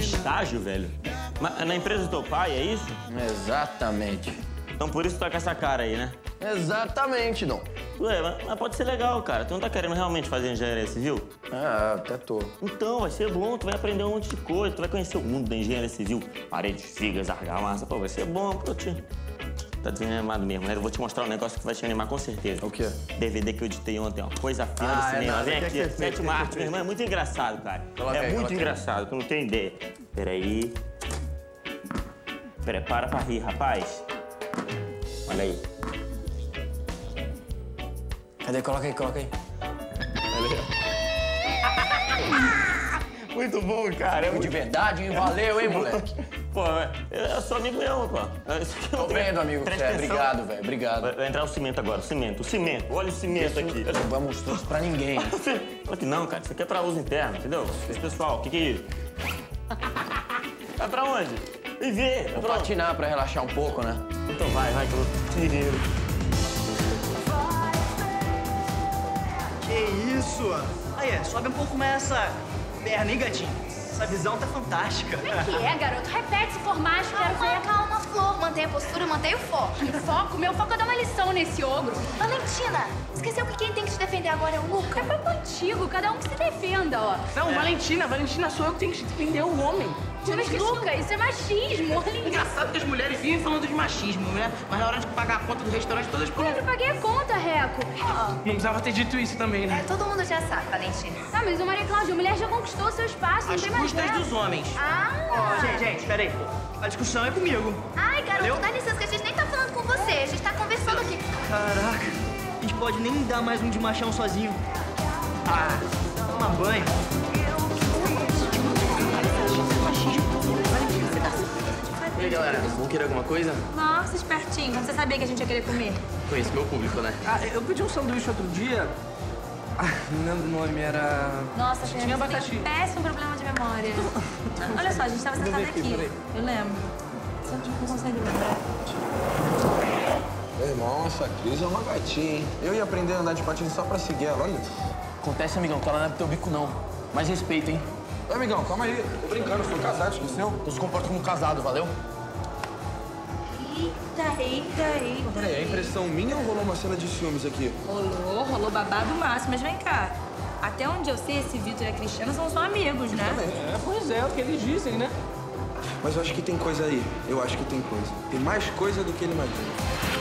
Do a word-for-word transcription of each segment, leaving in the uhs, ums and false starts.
Estágio, velho? Mas na empresa do teu pai, é isso? Exatamente. Então por isso tu tá com essa cara aí, né? Exatamente, Dom. Ué, mas, mas pode ser legal, cara. Tu não tá querendo realmente fazer engenharia civil? Ah, até tô. Então, vai ser bom. Tu vai aprender um monte de coisa. Tu vai conhecer o mundo da engenharia civil. Paredes, vigas, argamassa. Pô, vai ser bom, pô, tio. Tá desanimado mesmo, né? Eu vou te mostrar um negócio que vai te animar com certeza. O quê? D V D que eu editei ontem, ó. Coisa fina Ah, do é cinema. nada. Vem Que aqui, que é feito? sétima Que que é arte, meu irmão. É muito engraçado, cara. Coloca é aí, muito coloca aí. engraçado, tu não tem ideia. Peraí. Prepara pra rir, rapaz. Olha aí. Cadê? Coloca aí, coloca aí. Muito bom, cara. É De muito... verdade, hein? Valeu, hein, moleque? Pô, eu sou amigo mesmo, pô. Isso aqui Tô não tem- vendo, amigo. presta É, atenção. obrigado, velho. Obrigado. Vai, vai entrar o cimento agora, o cimento, o cimento. Olha o cimento aqui. Não vamos mostrar isso pra ninguém. Fala que não, cara. Isso aqui é pra uso interno, entendeu? Esse pessoal, o que que é isso? Vai pra onde? E vê. Vou patinar pra relaxar um pouco, né? Então vai, vai, que eu vou... Que isso? Aí, sobe um pouco mais essa perna, hein, gatinho? Essa visão tá fantástica. Como é que é, garoto? Repete se for macho, quero ver. Calma, Flor. Mantenha a postura, mantenha o foco. Foco? Meu foco é dar uma lição nesse ogro. Valentina, esqueceu que quem tem que te defender agora é o Luca? É papo antigo, cada um que se defenda, ó. Não, Valentina, Valentina sou eu que tenho que defender o homem. Mas, Luca, isso é machismo. Olha Engraçado que as mulheres vivem falando de machismo, né? Mas na hora de pagar a conta do restaurante, todas por... Eu paguei a conta, Reco. Não precisava ter dito isso também, né? É, todo mundo já sabe, Valentina. Ah, mas o Maria Cláudia, a mulher já conquistou seu espaço, não Às tem mais custas dela. dos homens. Ah! Gente, gente, peraí. A discussão é comigo. Ai, garoto, Valeu? dá licença que a gente nem tá falando com você. A gente tá conversando aqui. Caraca, a gente pode nem dar mais um de machão sozinho. Ah, toma banho. E aí, galera, vão querer alguma coisa? Nossa, espertinho. Quando você sabia que a gente ia querer comer? Conheço meu público, né? Ah, eu pedi um sanduíche outro dia. Ah, não lembro o nome, era... Nossa, Tinha Fernanda, você abacaxi. tem um péssimo problema de memória. Olha só, a gente tava sentado aqui, aqui. peraí. Eu lembro. Só que não consegue lembrar. Meu irmão, essa Cris é uma gatinha, hein? Eu ia aprender a andar de patins só pra seguir ela, olha. Acontece, amigão, que ela não é pro teu bico, não. Mais respeito, hein? Ô, amigão, calma aí. Tô brincando, eu sou casado, esqueceu? Eu se comporto como casado, valeu? Eita, eita, eita. Peraí, é impressão minha ou rolou uma cena de ciúmes aqui? Rolou, rolou babado máximo. Mas vem cá. Até onde eu sei, esse Vitor e a Cristiana são só amigos, né? É, pois é, o que eles dizem, né? Mas eu acho que tem coisa aí. Eu acho que tem coisa. Tem mais coisa do que ele imagina.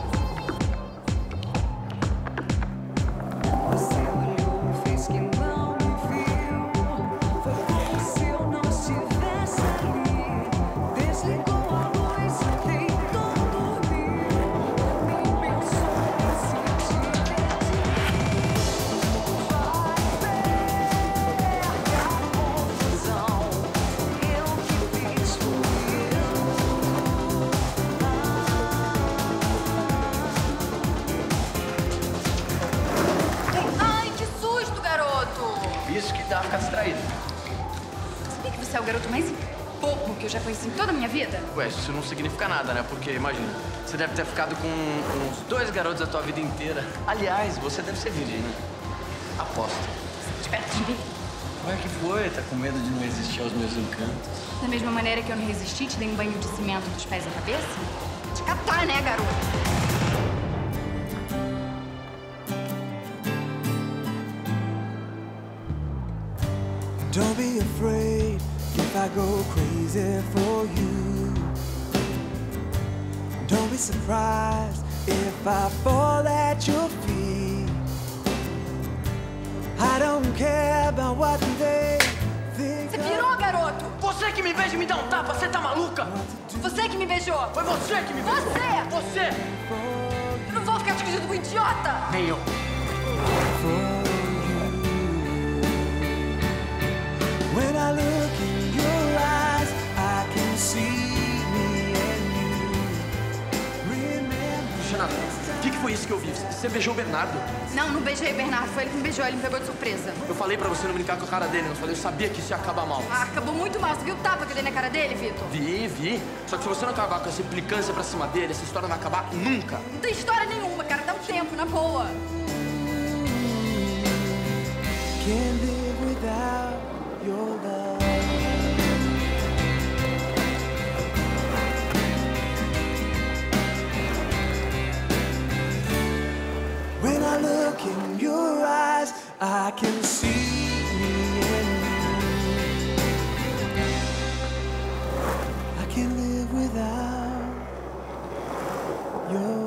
Ai, que susto, garoto! Isso que dá ficar distraído. Sabia que você é o garoto mais bobo que eu já conheci em toda a minha vida? Ué, isso não significa nada, né? Porque, imagina, você deve ter ficado com uns dois garotos a tua vida inteira. Aliás, você deve ser virgem, né? Aposto. De perto de mim. Ué, que foi? Tá com medo de não resistir aos meus encantos? Da mesma maneira que eu não resisti, te dei um banho de cimento dos pés à cabeça? Te catar, né, garoto? Don't be afraid if I go crazy for you. Don't be surprised if I fall at your feet. I don't care about what they think. Você pirou, garoto? Você que me beija e me dá um tapa, você tá maluca? Você que me beijou! Foi você que me beijou! Você! Você! Eu não vou ficar discutindo com idiota! Nem eu. When I look in your eyes, I can see me and you. Remember. Xanata, o que, que foi isso que eu vi? Você beijou o Bernardo? Não, não beijei o Bernardo. Foi ele que me beijou. Ele me pegou de surpresa. Eu falei pra você não brincar com a cara dele, não falei, eu sabia que isso ia acabar mal. Ah, acabou muito mal. Você viu o tapa que eu dei na cara dele, Vitor? Vi, vi. Só que se você não acabar com essa implicância pra cima dele, essa história não vai acabar nunca. Não tem história nenhuma, cara. Dá um tempo, na boa. Can't live without your love. I can see me in you. I can't live without your